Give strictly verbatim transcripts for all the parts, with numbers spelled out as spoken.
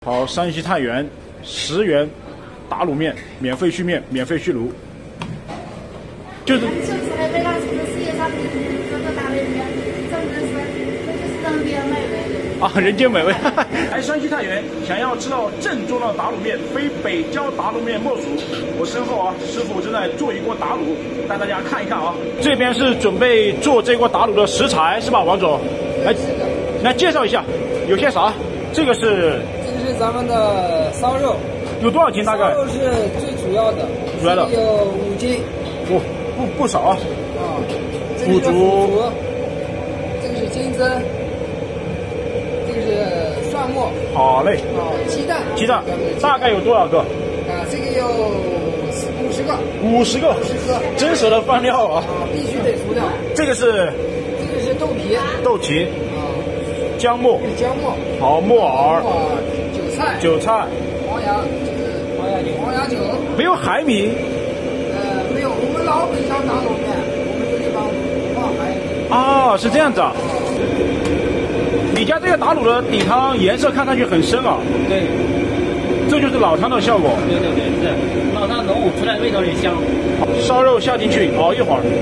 好，山西太原十元打卤面，免费续面，免费续炉。就是。就是还为了这个世界上这个大美面，真的是这就是人间美味啊！人间美味。来山西太原，想要吃到正宗的打卤面，非北郊打卤面莫属。我身后啊，师傅正在做一锅打卤，带大家看一看啊。这边是准备做这锅打卤的食材是吧，王总？来，来介绍一下，有些啥？这个是。 这是咱们的烧肉， 有多少斤大概？ 烧肉是最主要的， 主要的有五斤， 不不不少啊。 啊，腐竹，这个是金针，这个是蒜末。 好嘞。 啊，鸡蛋， 鸡蛋大概有多少个？ 啊，这个有五十个。 五十个，五十个，真舍得放料啊！ 啊，必须得除掉。这个是， 这个是豆皮， 豆皮，啊，姜末， 姜末， 好木耳。 韭菜， 黄芽，就是黄芽酒，黄芽酒， 没有海米， 呃，没有，我们老北上打卤面，我们这地方不放海米。 哦，是这样子啊。你家这个打卤的底汤颜色看上去很深啊。 对， 这就是老汤的效果。 对对对，是老汤浓，出来味道也香。 烧肉下进去熬一会儿。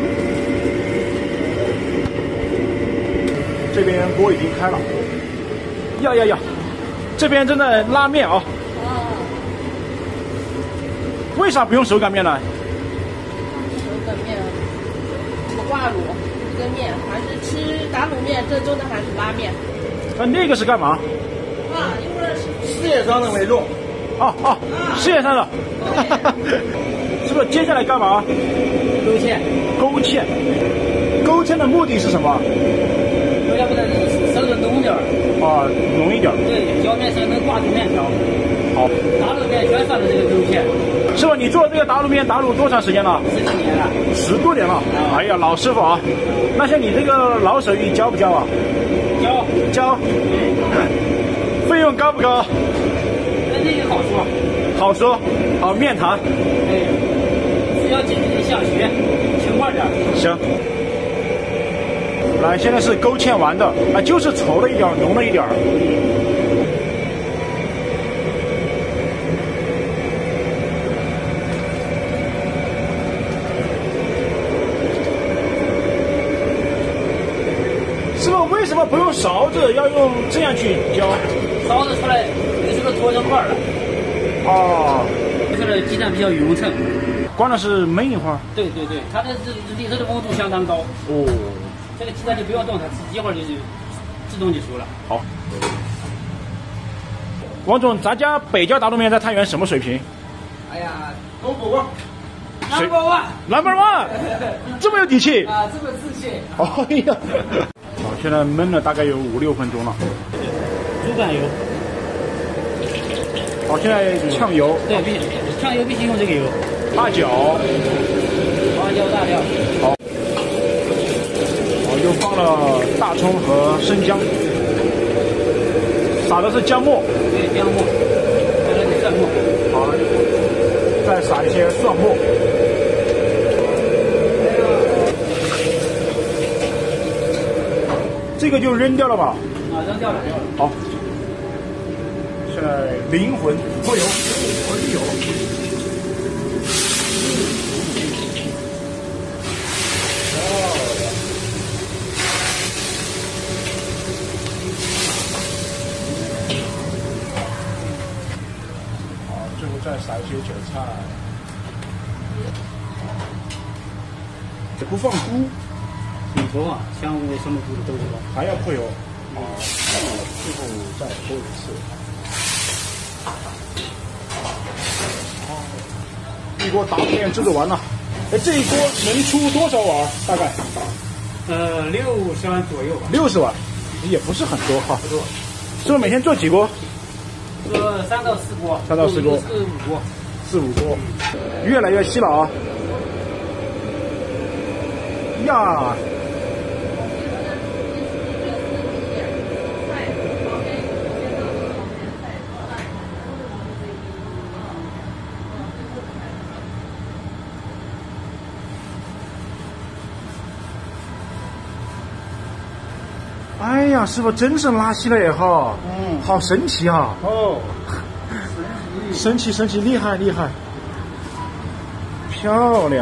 这边锅已经开了。呀呀呀！ 这边正在拉面啊！为啥不用手擀面呢？ 手擀面，不挂卤，这个面还是吃打卤面，正宗的还是拉面。 那那个是干嘛？ 啊，一会儿是事业上的为肉。 哦哦，事业上的。是不是接下来干嘛？ 勾芡。 勾芡。勾芡的目的是什么？ 要不然烧的浓点儿。 啊，浓一点。 对，浇面时候能挂住面条。 好， 打卤面全上的这个勾芡。 师傅，你做这个打卤面打卤多长时间了？ 十几年了。 十多年了。哎呀，老师傅啊！那像你这个老手艺教不教啊？ 教教。费用高不高？ 那这个好说。 好说。好面谈。 对，只要自己想学，勤快点。 行。 来，现在是勾芡完的，啊，就是稠了一点，浓了一点。师傅，为什么不用勺子，要用这样去浇？ 勺子出来，你是不是脱成块了？ 哦， 这个鸡蛋比较匀称， 关键是焖一会儿。对对对，它的这里头的温度相当高。哦。 这个鸡蛋就不用动它，一会儿就就自动就熟了。 好，王总，咱家北郊打卤面在太原什么水平？ 哎呀， 都不过 ，number one，number one， 这么有底气啊，这么自信。 哎呀，好，现在焖了大概有五六分钟了。 猪肝油。 好，现在呛油。 对，必须呛油必须用这个油。 八角。 花椒大料。 好。 又放了大葱和生姜，撒的是姜末， 对，姜末，再来点蒜末， 好，再撒一些蒜末。这个就扔掉了吧？ 啊，扔掉了，扔掉了。 好，现在灵魂泼油，混油。 再撒一些韭菜，不放菇， 里头啊，香菇什么菇都有， 还要泼油。啊，最后再泼一次。好，一锅打卤面制作完了。哎，这一锅能出多少碗？大概？ 呃，六十碗左右吧。 六十碗，也不是很多哈。 不多。 是不是每天做几锅？ 做三到四锅， 三到四锅， 四五锅， 四五锅，越来越稀了啊！呀，哎呀！ 呀，师傅真是拉稀了也哈，嗯，好神奇啊！哦，神奇神奇，厉害厉害，漂亮。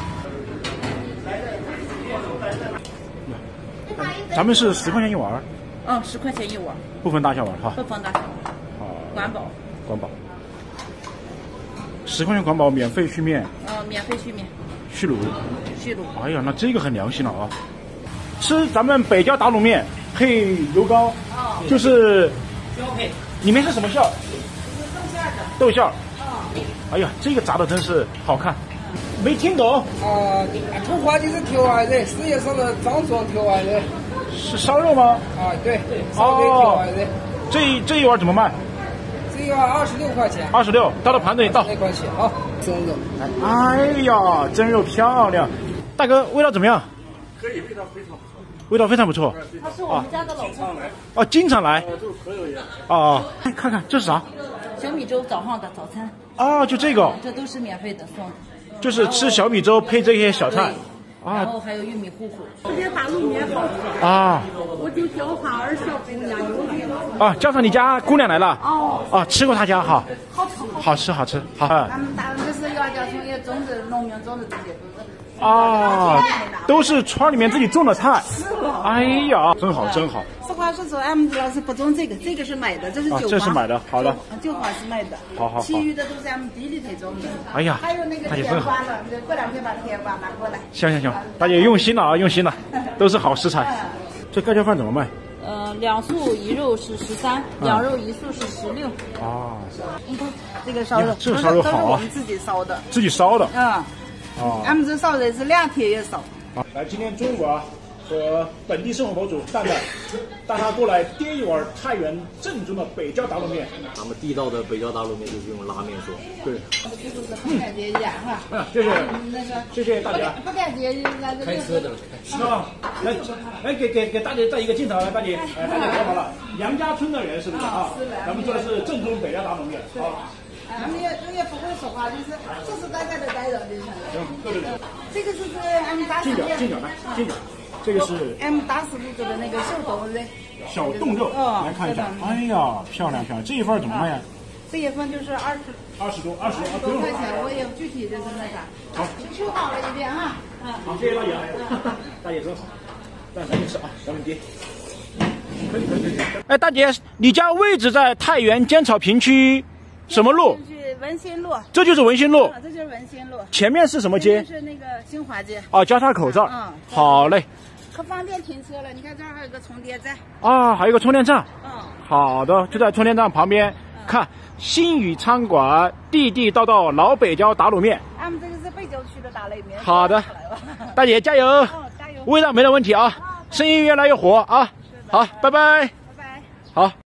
咱们是十块钱一碗。 嗯，十块钱一碗， 不分大小碗哈。 不分大小碗。 好， 管饱。 管饱。十块钱管饱，免费续面。 呃，免费续面。 续卤。 续卤。 哎呀，那这个很良心了啊！吃咱们北郊打卤面配油糕，哦、就是标配。 里面是什么馅儿？ 豆馅的。 豆馅儿。哦。哎呀，这个炸的真是好看。没听懂。 啊，土话就是条外肉，世界上的张壮条外肉。 是烧肉吗？ 啊，对。烧肉条外肉。 这这一碗怎么卖？ 这一碗二十六块钱。 二十六，倒到盘子里倒。 没关系啊，蒸肉。 哎呀，蒸肉漂亮。大哥，味道怎么样？ 可以，味道非常好。 味道非常不错。 他是我们家的老客人。 哦，经常来。 就是可有人。 哦，看看这是啥？ 小米粥早上的早餐。 哦，就这个。 这都是免费的送的。 就是吃小米粥配这些小菜。 啊，然后还有玉米糊糊。 这边打卤面好吃啊！ 我就叫上二小姑娘有礼啊，叫上你家姑娘来了。 哦。 啊，吃过她家哈。 好吃好吃好吃好。 咱们打的是姚家村也种的农民种的这些都是。 啊，都是村里面自己种的菜。哎呀，真好真好。 实话实说，俺们主要是不种这个，这个是买的，这是韭花。 这是买的，好的。 韭花是买的。 好好好。 其余的都是俺们地里头种的。 哎呀， 还有那个甜瓜了，过两天把甜瓜拿过来。 行行行，大姐用心了啊，用心了，都是好食材。这盖浇饭怎么卖？ 呃，两素一肉是十三，两肉一素是十六。 啊。 你看这个烧肉， 这个烧肉好啊。 都是我们自己烧的。 自己烧的。 嗯。 哦， 俺们这烧的是两天也烧。 啊，来，今天中午啊，和本地生活博主蛋蛋带他过来掂一碗太原正宗的北郊打卤面。 咱们地道的北郊打卤面就是用拉面说。 对。 这就是不感觉一样哈。 嗯，谢谢。谢谢大姐。 不感觉那个。 开车的。 啊，来来给给给大姐带一个镜头，来大姐，哎，大姐看好了，杨家村的人是不是啊？是的。咱们做的是正宗北郊打卤面。啊。 俺们也也不会说话，就是实实在在的带人就行了。 嗯，对对对。 这个是是俺们大师傅。 近点，近点来，近点。这个是俺们大师傅做的那个小冻肉。 小冻肉，来看一下。哎呀，漂亮漂亮！这一份怎么卖呀？ 这一份就是二十。 二十多，二十多多块钱，我也具体就是那啥。 好， 修好了一遍哈。 好，谢谢大姐。大姐真好，但赶紧吃啊，咱们爹。可以可以可以。哎，大姐，你家位置在太原尖草坪区什么路？ 就是文心路。 这就是文心路。 这就是文心路。 前面是什么街？ 是那个新华街。 哦，交叉口这儿。嗯。好嘞。 可方便停车了，你看这儿还有个充电站。 啊，还有个充电站。 嗯。 好的，就在充电站旁边。看新宇餐馆，地地道道老北郊打卤面。 俺们这个是北郊区的打卤面。 好的，大姐加油！哦，加油！味道没得问题啊，生意越来越火啊！好，拜拜。 拜拜。 好。